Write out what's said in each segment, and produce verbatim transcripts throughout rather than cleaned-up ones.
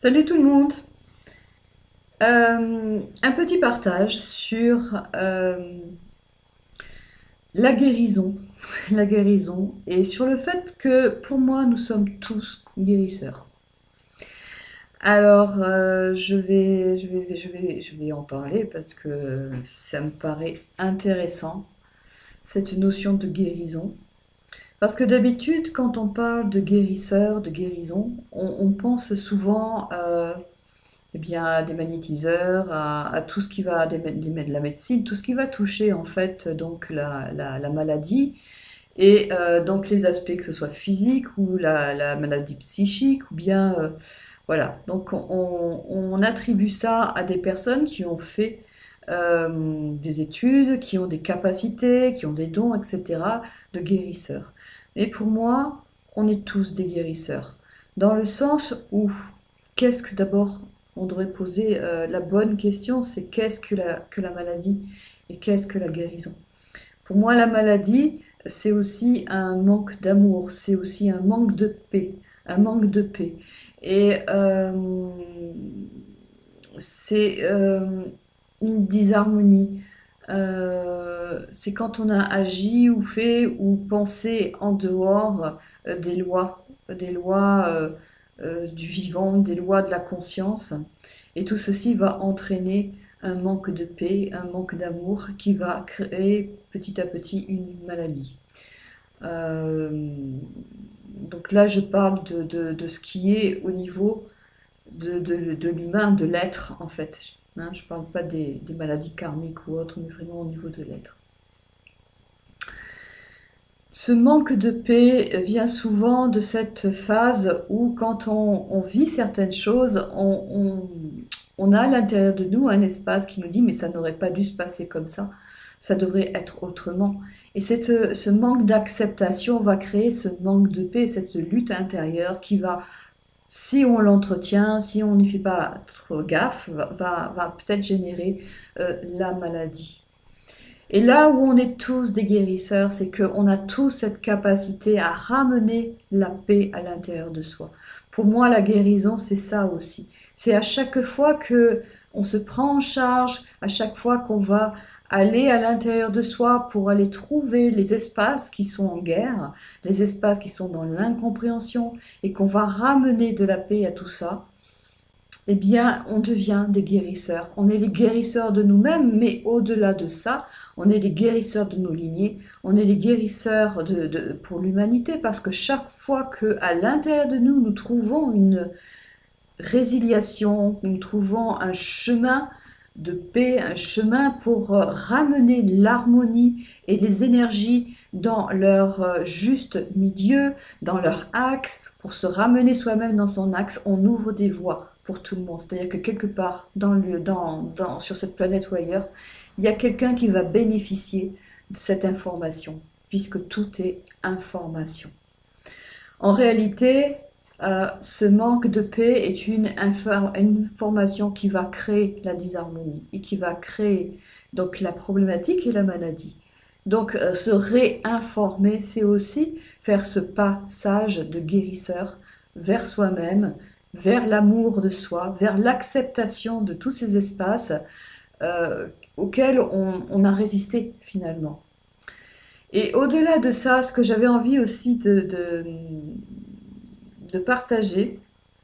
Salut tout le monde. Euh, un petit partage sur euh, la guérison, la guérison, et sur le fait que pour moi nous sommes tous guérisseurs. Alors euh, je vais, je vais, je vais, je vais en parler parce que ça me paraît intéressant cette notion de guérison. Parce que d'habitude, quand on parle de guérisseur, de guérison, on, on pense souvent euh, eh bien, à des magnétiseurs, à, à tout ce qui va, des, des- de la médecine, tout ce qui va toucher en fait donc la, la, la maladie et euh, donc les aspects que ce soit physique ou la, la maladie psychique ou bien euh, voilà. Donc on, on attribue ça à des personnes qui ont fait euh, des études, qui ont des capacités, qui ont des dons, et cetera de guérisseurs. Et pour moi, on est tous des guérisseurs dans le sens où qu'est-ce que d'abord on devrait poser euh, la bonne question, c'est qu'est-ce que la, que la maladie et qu'est-ce que la guérison. Pour moi, la maladie, c'est aussi un manque d'amour, c'est aussi un manque de paix, un manque de paix. Et euh, c'est euh, une disharmonie. Euh, c'est quand on a agi ou fait ou pensé en dehors euh, des lois, des lois euh, euh, du vivant, des lois de la conscience. Et tout ceci va entraîner un manque de paix, un manque d'amour qui va créer petit à petit une maladie. Euh, donc là, je parle de, de, de ce qui est au niveau de, de, de l'humain, de l'être en fait. Hein, je ne parle pas des, des maladies karmiques ou autres, mais vraiment au niveau de l'être. Ce manque de paix vient souvent de cette phase où quand on, on vit certaines choses, on, on, on a à l'intérieur de nous un espace qui nous dit mais ça n'aurait pas dû se passer comme ça, ça devrait être autrement. Et cette, ce manque d'acceptation va créer ce manque de paix, cette lutte intérieure qui va, si on l'entretient, si on n'y fait pas trop gaffe, va, va, va peut-être générer euh, la maladie. Et là où on est tous des guérisseurs, c'est qu'on a tous cette capacité à ramener la paix à l'intérieur de soi. Pour moi, la guérison, c'est ça aussi. C'est à chaque fois que on se prend en charge, à chaque fois qu'on va aller à l'intérieur de soi pour aller trouver les espaces qui sont en guerre, les espaces qui sont dans l'incompréhension, et qu'on va ramener de la paix à tout ça, eh bien, on devient des guérisseurs. On est les guérisseurs de nous-mêmes, mais au-delà de ça, on est les guérisseurs de nos lignées, on est les guérisseurs de, de- pour l'humanité, parce que chaque fois que à l'intérieur de nous, nous trouvons une résiliation, nous trouvons un chemin de paix, un chemin pour euh, ramener l'harmonie et les énergies dans leur euh, juste milieu, dans leur axe, pour se ramener soi-même dans son axe, on ouvre des voies pour tout le monde. C'est-à-dire que quelque part dans le, dans, dans, sur cette planète ou ailleurs, il y a quelqu'un qui va bénéficier de cette information, puisque tout est information. En réalité, euh, ce manque de paix est une, infor- une information qui va créer la disharmonie et qui va créer donc la problématique et la maladie. Donc euh, se réinformer, c'est aussi faire ce passage de guérisseur vers soi-même, vers l'amour de soi, vers l'acceptation de tous ces espaces euh, auxquels on, on a résisté finalement. Et au-delà de ça, ce que j'avais envie aussi de, de, de partager,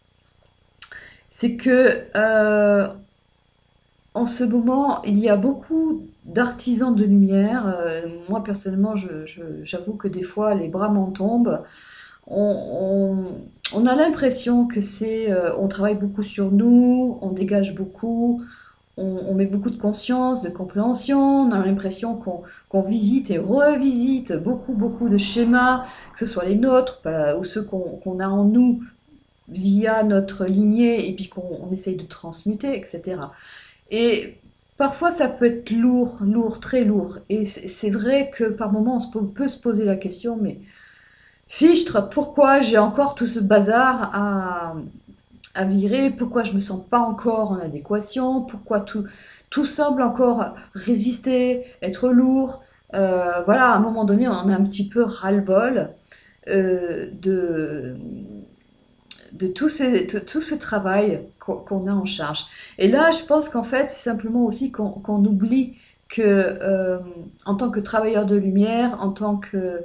c'est que euh, en ce moment, il y a beaucoup d'artisans de lumière. Euh, moi, personnellement, je- je- j'avoue que des fois, les bras m'en tombent. On, on- on a l'impression que c'est, euh, on travaille beaucoup sur nous, on dégage beaucoup, on, on met beaucoup de conscience, de compréhension. On a l'impression qu'on qu'on visite et revisite beaucoup, beaucoup de schémas, que ce soit les nôtres pas- ou ceux qu'on qu'on a en nous via notre lignée et puis qu'on on essaye de transmuter, et cetera. Et parfois ça peut être lourd, lourd, très lourd. Et c'est vrai que par moments on se peut, peut se poser la question, mais fichtre, pourquoi j'ai encore tout ce bazar à, à virer? Pourquoi je me sens pas encore en adéquation? Pourquoi tout, tout semble encore résister, être lourd? Euh, voilà, à un moment donné, on a un petit peu ras-le-bol euh, de, de tout, ces, de tout ce travail qu'on qu'on a en charge. Et là, je pense qu'en fait, c'est simplement aussi qu'on qu'on oublie que, euh, en tant que travailleur de lumière, en tant que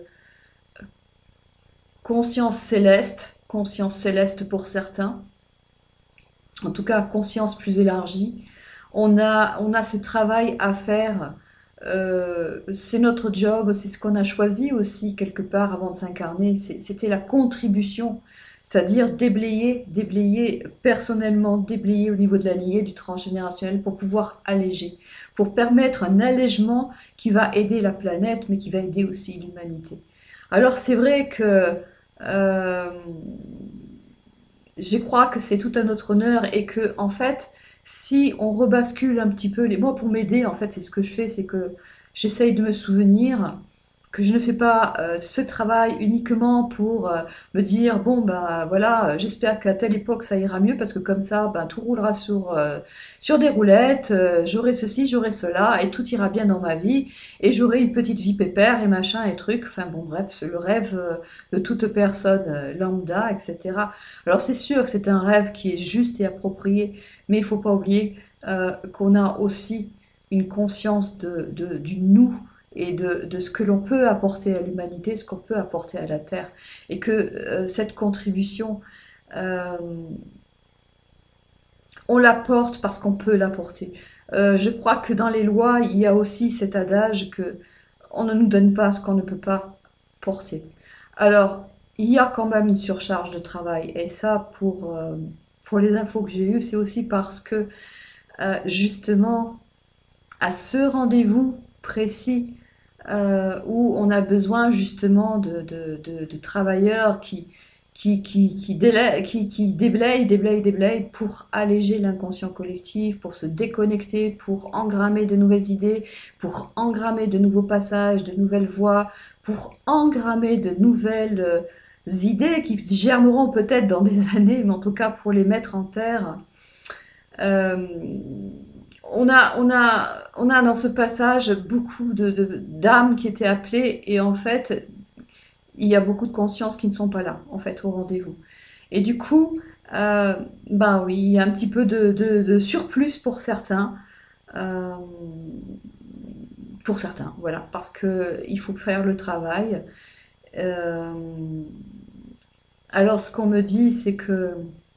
conscience céleste, conscience céleste pour certains, en tout cas conscience plus élargie, on a, on a ce travail à faire. Euh, c'est notre job, c'est ce qu'on a choisi aussi quelque part avant de s'incarner. C'était la contribution, c'est-à-dire déblayer, déblayer personnellement, déblayer au niveau de la lignée du transgénérationnel pour pouvoir alléger, pour permettre un allègement qui va aider la planète, mais qui va aider aussi l'humanité. Alors c'est vrai que euh, je crois que c'est tout à notre honneur et que en fait, si on rebascule un petit peu les moi pour m'aider, en fait, c'est ce que je fais, c'est que j'essaye de me souvenir que je ne fais pas euh, ce travail uniquement pour euh, me dire bon bah voilà, euh, j'espère qu'à telle époque ça ira mieux parce que comme ça ben, tout roulera sur euh, sur des roulettes, euh, j'aurai ceci, j'aurai cela et tout ira bien dans ma vie et j'aurai une petite vie pépère et machin et truc, enfin bon bref, c'est le rêve euh, de toute personne euh, lambda, et cetera. Alors c'est sûr que c'est un rêve qui est juste et approprié, mais il faut pas oublier euh, qu'on a aussi une conscience de, de, du nous et de, de ce que l'on peut apporter à l'humanité, ce qu'on peut apporter à la Terre. Et que euh, cette contribution, euh, on l'apporte parce qu'on peut l'apporter. Euh, je crois que dans les lois, il y a aussi cet adage que on ne nous donne pas ce qu'on ne peut pas porter. Alors, il y a quand même une surcharge de travail. Et ça, pour, euh, pour les infos que j'ai eues, c'est aussi parce que, euh, justement, à ce rendez-vous précis, euh, où on a besoin justement de, de, de, de travailleurs qui, qui, qui, qui, délai, qui, qui déblayent, déblayent, déblayent pour alléger l'inconscient collectif, pour se déconnecter, pour engrammer de nouvelles idées, pour engrammer de nouveaux passages, de nouvelles voies, pour engrammer de nouvelles euh, idées qui germeront peut-être dans des années, mais en tout cas pour les mettre en terre. Euh, on a, on a, on a dans ce passage beaucoup de, de- d'âmes qui étaient appelées et en fait, il y a beaucoup de consciences qui ne sont pas là, en fait, au rendez-vous. Et du coup, euh, ben oui, il y a un petit peu de, de- de surplus pour certains, euh, pour certains, voilà, parce que il faut faire le travail. Euh, alors, ce qu'on me dit, c'est que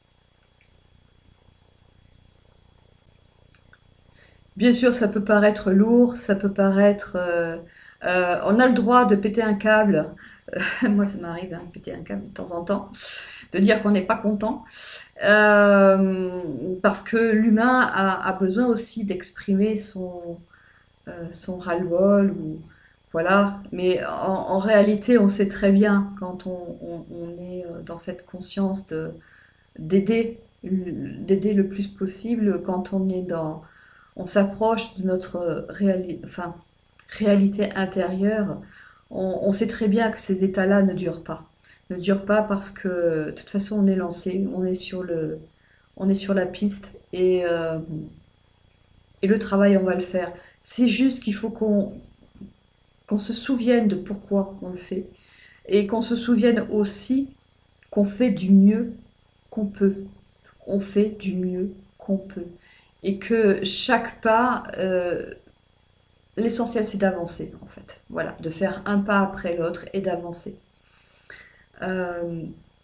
bien sûr, ça peut paraître lourd, ça peut paraître. Euh, euh, on a le droit de péter un câble. Euh, moi, ça m'arrive hein, de péter un câble de temps en temps, de dire qu'on n'est pas content, Euh, parce que l'humain a, a besoin aussi d'exprimer son, euh, son ras-le-bol ou voilà. Mais en, en réalité, on sait très bien quand on, on- on est euh, dans cette conscience de d'aider, d'aider le plus possible quand on est dans on s'approche de notre réali- enfin, réalité intérieure, on, on sait très bien que ces états-là ne durent pas. Ne durent pas parce que de toute façon on est lancé, on est sur le, on est sur la piste et, euh, et le travail on va le faire. C'est juste qu'il faut qu'on qu'on se souvienne de pourquoi on le fait et qu'on se souvienne aussi qu'on fait du mieux qu'on peut. On fait du mieux qu'on peut et que chaque pas euh, l'essentiel, c'est d'avancer, en fait. Voilà, de faire un pas après l'autre et d'avancer. Euh,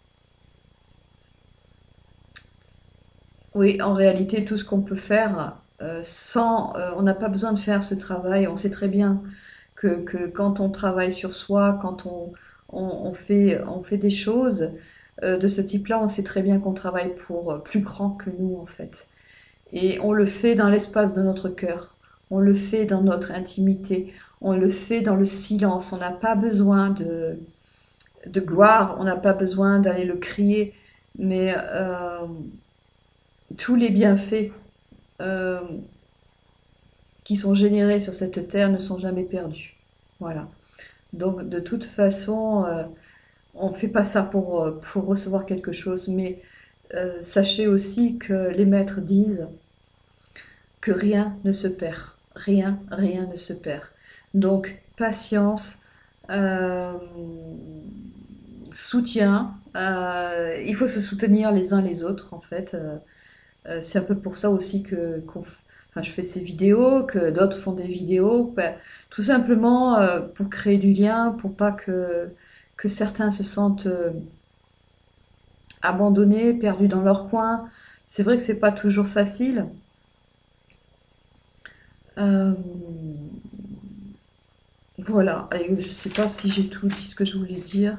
oui, en réalité, tout ce qu'on peut faire euh, sans... euh, on n'a pas besoin de faire ce travail. On sait très bien que, que quand on travaille sur soi, quand on, on, on fait, on fait des choses euh, de ce type-là, on sait très bien qu'on travaille pour plus grand que nous, en fait. Et on le fait dans l'espace de notre cœur. On le fait dans notre intimité. On le fait dans le silence. On n'a pas besoin de, de gloire. On n'a pas besoin d'aller le crier. Mais euh, tous les bienfaits euh, qui sont générés sur cette terre ne sont jamais perdus. Voilà. Donc de toute façon, euh, on ne fait pas ça pour, pour recevoir quelque chose. Mais euh, sachez aussi que les maîtres disent que rien ne se perd. Rien, rien ne se perd. Donc, patience, euh, soutien. Euh, il faut se soutenir les uns les autres, en fait. Euh, euh, c'est un peu pour ça aussi que qu'on f- enfin, je fais ces vidéos, que d'autres font des vidéos. Ben, tout simplement euh, pour créer du lien, pour pas que, que certains se sentent euh, abandonnés, perdus dans leur coin. C'est vrai que c'est pas toujours facile. Euh, voilà, et je sais pas si j'ai tout dit ce que je voulais dire.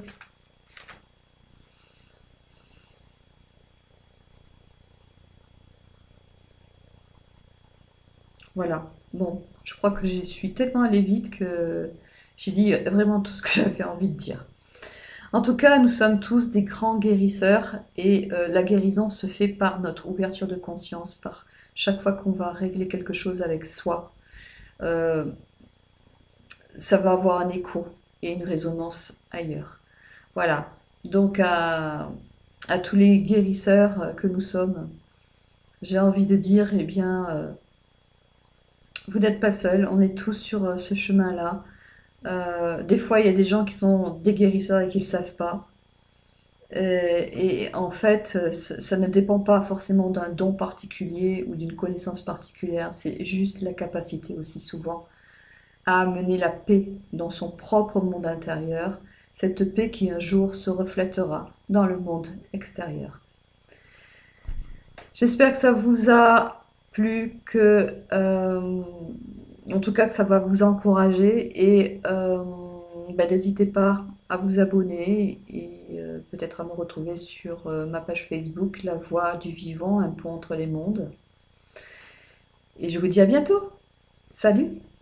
Voilà. Bon, je crois que j'y suis tellement allée vite que j'ai dit vraiment tout ce que j'avais envie de dire. En tout cas, nous sommes tous des grands guérisseurs et euh, la guérison se fait par notre ouverture de conscience, par chaque fois qu'on va régler quelque chose avec soi. Euh, Ça va avoir un écho et une résonance ailleurs. Voilà. Donc à, à tous les guérisseurs que nous sommes, j'ai envie de dire, eh bien, euh, vous n'êtes pas seuls, on est tous sur euh, ce chemin-là. Euh, des fois, il y a des gens qui sont des guérisseurs et qui ne le savent pas. Euh, et en fait, euh, ça ne dépend pas forcément d'un don particulier ou d'une connaissance particulière, c'est juste la capacité aussi souvent à amener la paix dans son propre monde intérieur, cette paix qui un jour se reflètera dans le monde extérieur. J'espère que ça vous a plu, que, euh, en tout cas que ça va vous encourager et euh, ben, n'hésitez pas à vous abonner et euh, peut-être à me retrouver sur euh, ma page Facebook, La Voix du Vivant, un pont entre les mondes. Et je vous dis à bientôt. Salut!